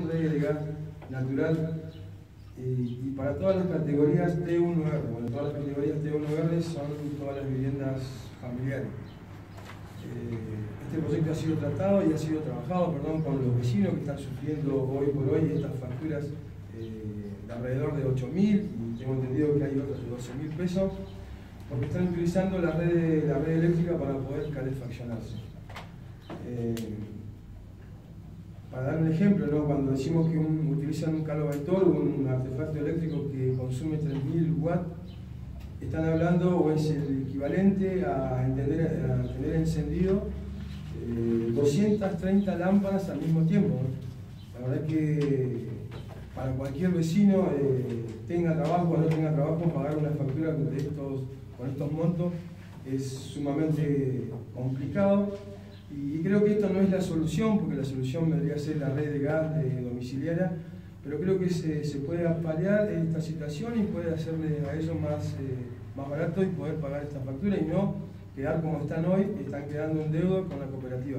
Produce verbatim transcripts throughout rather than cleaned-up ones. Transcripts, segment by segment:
red de gas natural eh, y para todas las categorías T uno R. Bueno, todas las categorías T uno R son todas las viviendas familiares. Eh, este proyecto ha sido tratado y ha sido trabajado perdón, con los vecinos que están sufriendo hoy por hoy estas facturas eh, de alrededor de ocho mil, y tengo entendido que hay otras de doce mil pesos, porque están utilizando la red, la red eléctrica para poder calefaccionarse. Eh, para dar un ejemplo, ¿no? Cuando decimos que un, utilizan un caloventor, un artefacto eléctrico que consume tres mil watts, están hablando o es el equivalente a, entender, a tener encendido eh, doscientas treinta lámparas al mismo tiempo, ¿no? La verdad es que para cualquier vecino, eh, tenga trabajo o no tenga trabajo, pagar una factura de estos, con estos montos es sumamente complicado. Y creo que esto no es la solución, porque la solución vendría a ser la red de gas eh, domiciliaria, pero creo que se, se puede paliar esta situación y puede hacerle a ellos más, eh, más barato y poder pagar esta factura y no quedar como están hoy, están quedando en deuda con la cooperativa.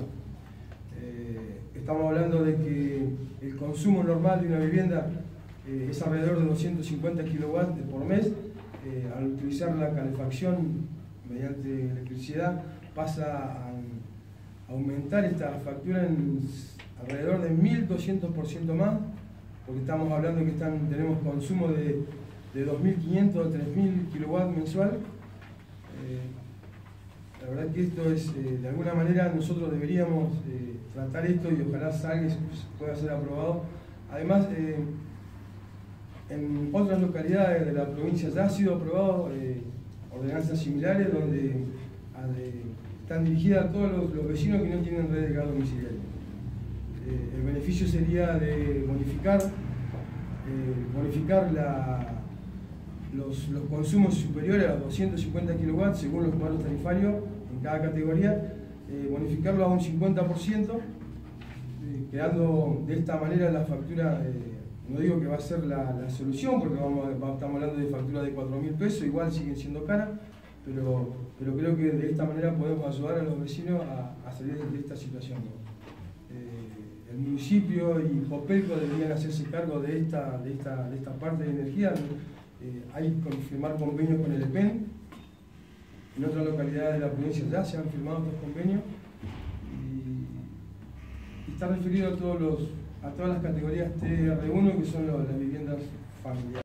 Eh, estamos hablando de que el consumo normal de una vivienda eh, es alrededor de doscientos cincuenta kilowatts por mes. Eh, al utilizar la calefacción mediante electricidad pasa a aumentar esta factura en alrededor de mil doscientos por ciento más, porque estamos hablando de que están, tenemos consumo de, de dos mil quinientos a tres mil kilowatts mensual. Eh, la verdad que esto es, eh, de alguna manera nosotros deberíamos eh, tratar esto y ojalá salga y pueda ser aprobado. Además, eh, en otras localidades de la provincia ya ha sido aprobado eh, ordenanzas similares donde eh, están dirigidas a todos los, los vecinos que no tienen red de gas domiciliaria. Eh, el beneficio sería de bonificar, eh, bonificar la, los, los consumos superiores a doscientos cincuenta kilowatts según los cuadros tarifarios en cada categoría, eh, bonificarlo a un cincuenta por ciento, eh, quedando de esta manera la factura, eh, no digo que va a ser la, la solución, porque vamos, estamos hablando de facturas de cuatro mil pesos, igual siguen siendo caras, pero, pero creo que de esta manera podemos ayudar a los vecinos a, a salir de esta situación, ¿no? Eh, el municipio y Copelco deberían hacerse cargo de esta, de esta, de esta parte de energía. Eh, hay que firmar convenios con el E P E N. En otras localidades de la provincia ya se han firmado estos convenios y, y está referido a, todos los, a todas las categorías T R uno, que son los, las viviendas familiares.